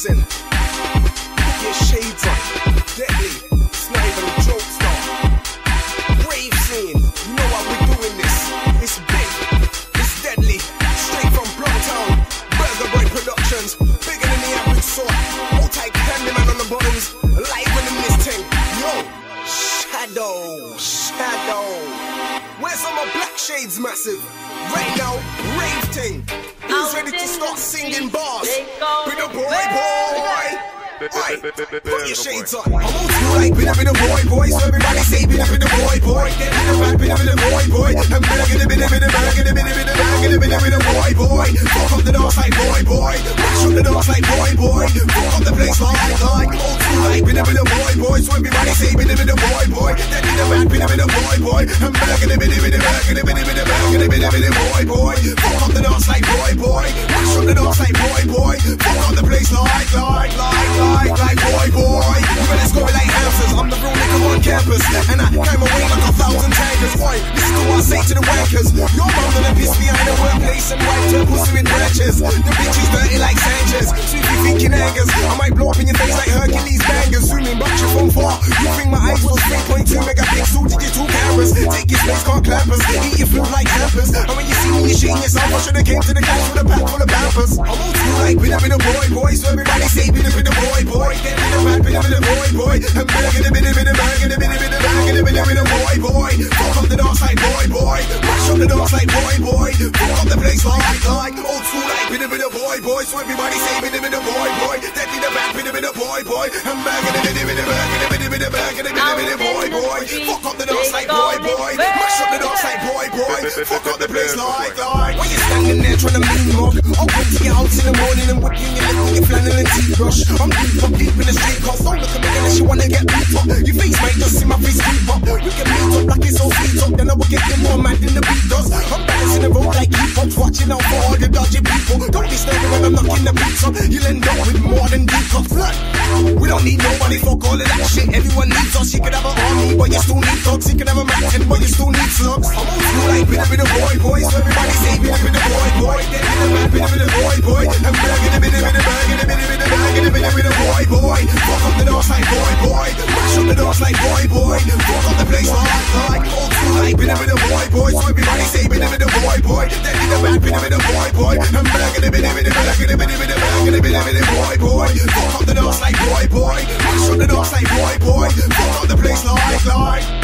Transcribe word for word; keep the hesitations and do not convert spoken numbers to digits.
represent. Put your shades on. Deadly. It's not even a joke star. Rave scene. You know why we're doing this. It's big. It's deadly. Straight from Blocktown. Burger Boy Productions. Bigger than the average sort. Multi-Candyman on the buttons. Live in this thing. Yo. Shadow. Shadow. Where's all my black shades massive? Right now, rave thing. Who's ready to start singing bars? Been a boy, boy. Right, put your shades on. I'm old school like been a bit of boy, boy. So everybody say been a bit of boy, boy. Get in the back, been a bit of boy, boy. I'm been a bit of bit of bit of bag, been a bit of bit of bag, been a bit of bit of boy, boy. Fuck up the dance like boy, boy. Mash up the dance like boy, boy. Fuck up the place like like old school like been a bit of boy, boy. So everybody say been a bit of boy, boy. Get in the back, been a bit of boy, boy. I'm back in a bit of bit of bag, been a bit of bit of bag, been a bit of bit of boy, boy. Fuck up the dance like boy, boy. Mash up the dance like boy, boy. Fuck up the place like like like like like boy. Boy, you better score it like houses. I'm the real nigga on campus, and I came away like a thousand tankers. Boy, listen to what I say to the wankers. Your mom done piss behind the workplace and wipe her pussy in branches. The bitch is dirty like Sanchez. So if you thinking angers, I might blow up in your face like Hercules bangers. Zooming back you from far. You think my eyes was three point two megapixel digital cameras. Take your space, can't clappers. Eat your food like hampers. And when you see me, you shitting yourself. I should've came to the cash with a pack full of pampers. I'm old school like been a bit of boy, boy. So everybody say been a bit of boy, boy. Get in the back, been a bit of boy, boy. I'm back in a bit of bit of bag, in a bit of bit of bag, in a bit of bit of boy, boy. Fuck up the dance like boy, boy. Mash up the dance like boy, boy. Fuck up the place like like old school like been a bit of boy, boy. So everybody say been a bit of boy, boy. That in the back, been a bit of boy, boy. I'm back in a bit of bit of bag, in a bit of bit of bag, in a bit of bit of boy, boy. Fuck up the dance like boy, boy. Mash up the dance like boy, boy. Fuck up the place like like. When you're standing there trying to mean mug, I'll come to your house in the morning and whip you in your lip with your flannel and tea brush. I'm deep, I'm deep in the street cause don't look at me unless you wanna get beat up. Your face might just see my face creep up. We can meet up like it's all sweet up. Then I will get you more mad than the beat does. I'm balancing the road like hip-hops, watching out for all the dodgy people. Don't disturb me when I'm knocking the beats up. You'll end up with more than deep cups. Blood. We don't need nobody, fuck all of that shit. Everyone needs us. You could have an army, but you still need thugs. You could have a mountain, but you still need slugs. I'm old school like been a bit of boy, boy. So everybody say been a bit of boy, boy. Get in the back, been a bit of boy, boy. I'm back in a bit of bit of bag, in a bit of bit of bag, in a bit of bit of boy, boy. Fuck up the dance like boy, boy. Mash up the dance like boy, boy. Fuck up the place like like old school like been a bit of boy, boy. So everybody say been a bit of boy, boy. Then in the back, been a bit of boy, boy. I'm back in a bit of bit of bag, in a bit of bit of bag, in a bit of bit of boy, boy. Fuck up the dance like boy, boy. Mash up the dance like boy, boy. Fuck up the place like like.